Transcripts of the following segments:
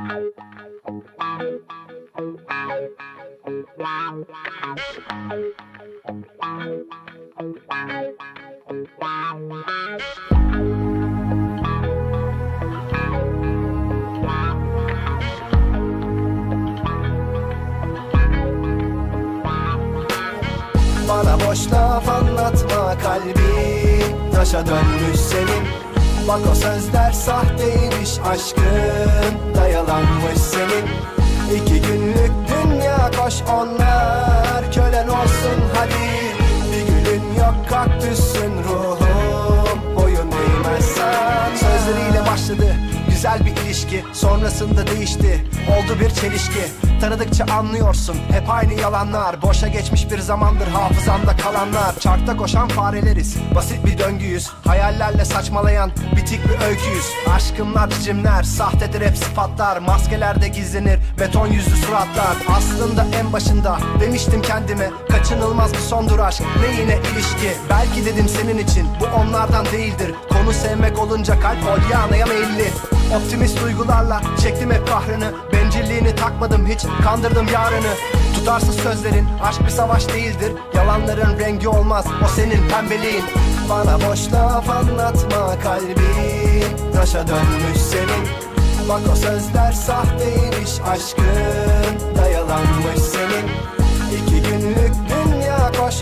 Bana boş laf anlatma, kalbin taşa dönmüş senin. Bak o sözler sahteymiş, aşkın da yalanmış senin. 2 günlük dünya, koş onlar kölen olsun hadi. Bir gülün yok, kaktüsün ruhum, boyun eğmezsen. Sözleriyle başladı güzel bir ilişki, sonrasında değişti, oldu bir çelişki. Tanıdıkça anlıyorsun hep aynı yalanlar, boşa geçmiş bir zamandır hafızamda kalanlar. Çarkta koşan fareleriz, basit bir döngüyüz, hayallerle saçmalayan bitik bir öyküyüz. Aşkımlar cimler, sahtedir hep sıfatlar, maskelerde gizlenir beton yüzlü suratlar. Aslında en başında demiştim kendime, kaçınılmaz bir sondur aşk, ne yine ilişki. Belki dedim senin için bu onlardan değildir, konu sevmek olunca kalp Polyana'ya meyilli. Optimist duygularla çektim hep kahrını, bencilliğini takmadım hiç, kandırdım yarını. Tutarsız sözlerin, aşk bir savaş değildir, yalanların rengi olmaz o senin pembeliğin. Bana boş laf anlatma, kalbin taşa dönmüş senin. Bak o sözler sahteymiş, aşkın da yalanmış senin. 2 günlük dünya, koş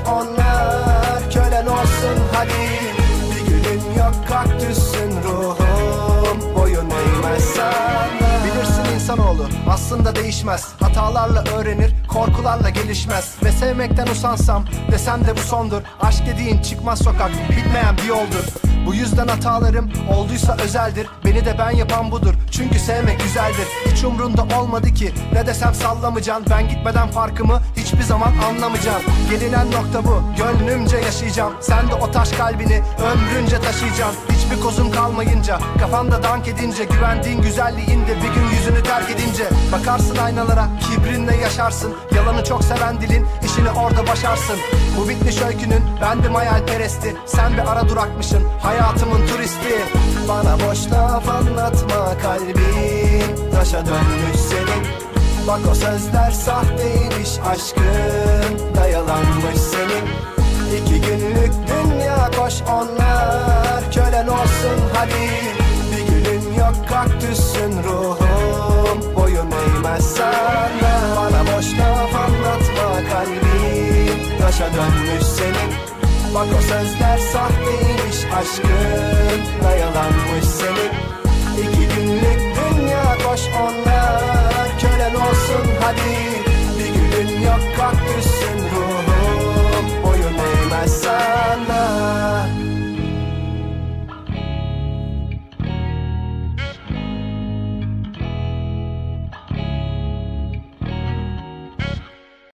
onlar kölen olsun hadi. Bir gülün yok, kaktüsün ruhum, boyun eğmezsen. Bilirsin insanoğlu aslında değişmez, hatalarla öğrenir, korkularla gelişmez. Ve sevmekten usansam desem de bu sondur, aşk dediğin çıkmaz sokak, bitmeyen bir yoldur. Bu yüzden hatalarım olduysa özeldir, beni de ben yapan budur, çünkü sevmek güzeldir. Hiç umrunda olmadı ki ne desem sallamayacaksın, ben gitmeden farkımı hiçbir zaman anlamayacaksın. Gelinen nokta bu, gönlümce yaşayacağım, sen de o taş kalbini ömrünce taşıyacaksın. Hiçbir kozun kalmayınca, kafanda dank edince, güvendiğin güzelliğinde bir gün yüzünü terk edince. Bakarsın aynalara, kibrinle yaşarsın, yalanı çok seven dilin işini orada başarsın. Bu bitmiş öykünün bendim hayalperesti, sen bir ara durakmışsın, hayatımın turisti. Bana boş laf anlatma, kalbin taşa dönmüş senin. Bak o sözler sahteymiş, aşkın da yalanmış senin. 2 günlük dünya, koş onlar kölen olsun hadi. Bir gülün yok, kaktüsün ruhum, boyun eğmezsen. Bana boş laf anlatma, kalbin taşa dönmüş senin. Bak o sözler sahteymiş, aşkın da yalanmış senin. 2 günlük dünya, koş onlar kölen olsun hadi.